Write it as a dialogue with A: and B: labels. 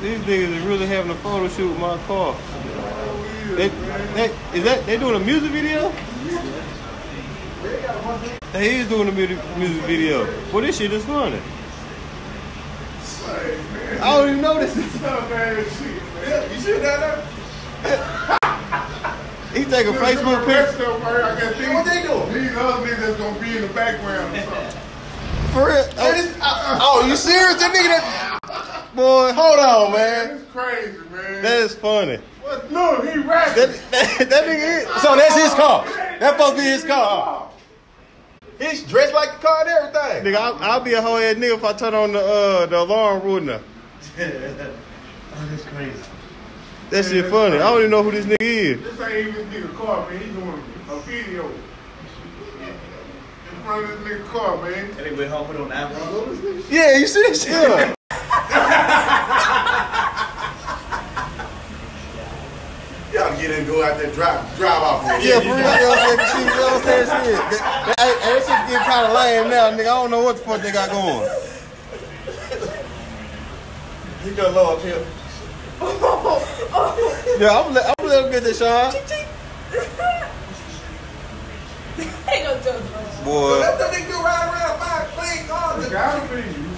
A: These niggas is really having a photo shoot with my car. They doing a music video? They is doing a music video. Well, this shit is funny. I don't even know this.
B: You should have that.
A: He take a Facebook picture.
B: What they doing? These other niggas that's gonna be in the background or something.
A: For real?
B: Oh, you serious? That nigga that...
A: Boy,
B: hold on, man. It's crazy, man.
A: That is funny.
B: What? Look, he rapping.
A: That nigga is.
B: So that's his car. That's supposed to be his car. He's dressed like the car and everything.
A: Nigga, I'll be a whole ass nigga if I turn on the alarm, wouldn't I?
C: Oh, that's crazy.
A: That shit funny. I don't even know who this nigga is.
B: This ain't even this nigga car, man. He's doing a video. In front of this nigga car, man.
C: And they went home with on that one.
A: Yeah, you see this shit? Yeah.
B: Y'all get in, go out there, drive off.
A: Yeah, for real. You know what I'm saying? Shit. That shit getting kind of lame now, nigga. I don't know what the fuck they got going.
B: He gonna low up here.
A: Yeah, I'm gonna let him get this, Sean.
D: Ain't no joke.
A: Boy.
B: Let that nigga go ride around, buy a clean car.
E: Gotta be.